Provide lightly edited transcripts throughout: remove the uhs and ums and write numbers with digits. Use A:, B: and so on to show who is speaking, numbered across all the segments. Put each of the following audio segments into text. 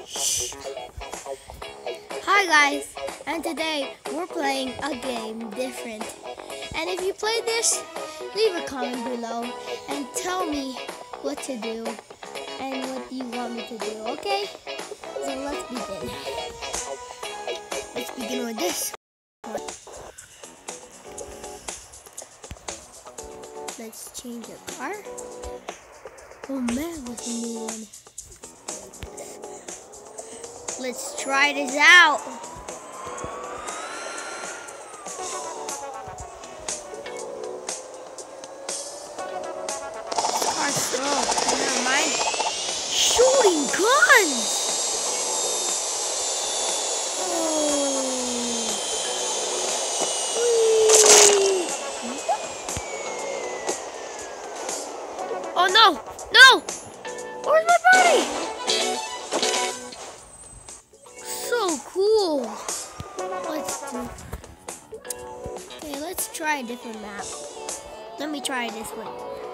A: Hi guys, and today we're playing a game different. And if you play this, leave a comment below and tell me what to do and what you want me to do, okay? So let's begin. Let's begin with this. Let's change the car. Oh man, what's a new one? Let's try this out. This car's slow. Never mind. Shooting guns. Oh no! No! Where's my body? So cool. Let's try a different map. Let me try this one.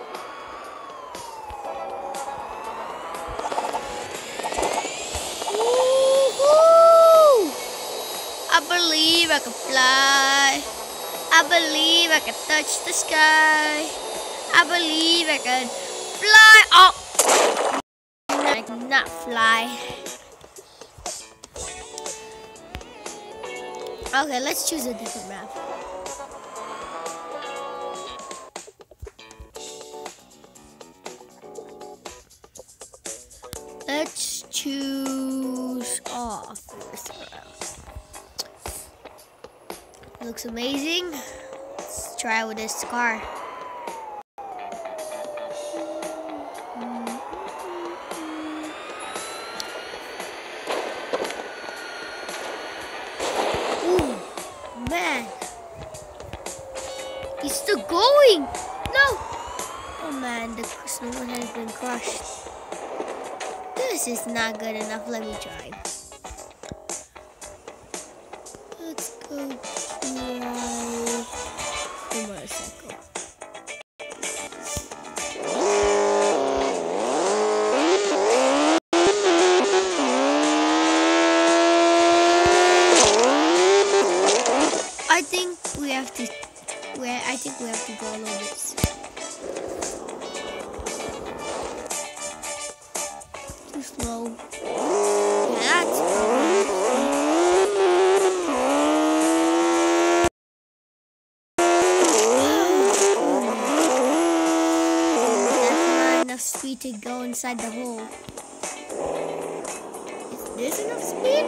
A: Woohoo! I believe I can fly. I believe I can touch the sky. I believe I can fly. Oh! I cannot fly. Okay, let's choose a different map. Let's choose first round. Looks amazing. Let's try with this car. Ooh, man. He's still going. No. Oh man, the snowman has been crushed. This is not good enough. Let me try. Let's go try the motorcycle. I think we have to go a little bit. Too slow. Yeah, that's not enough speed to go inside the hole. Is this enough speed?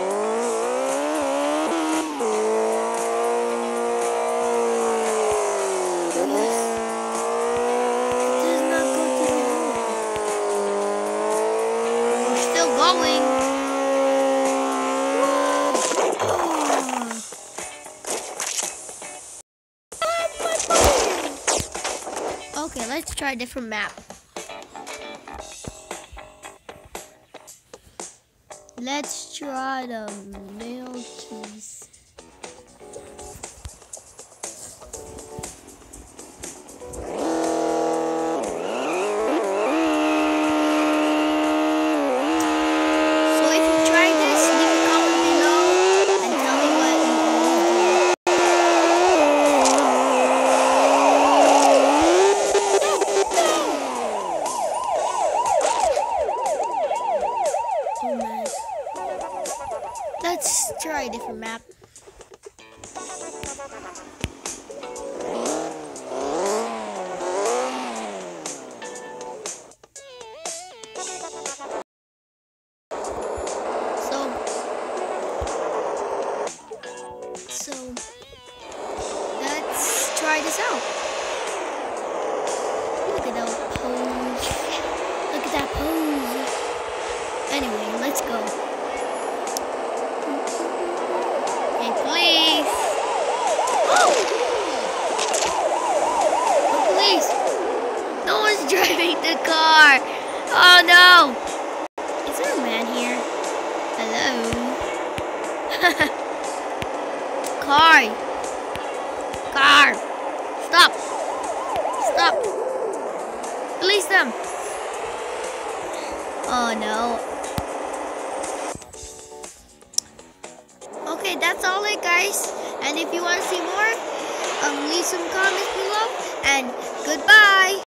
A: Okay, let's try a different map. Let's try the Milky's. Let's try a different map. So let's try this out. Look at that pose. Look at that pose. Anyway, let's go. Please. Oh! Oh, please. No one's driving the car. Oh no. Is there a man here? Hello? Car. Stop. Stop. Release them. Oh no. that's all it, guys. And if you want to see more, leave some comments below. And goodbye.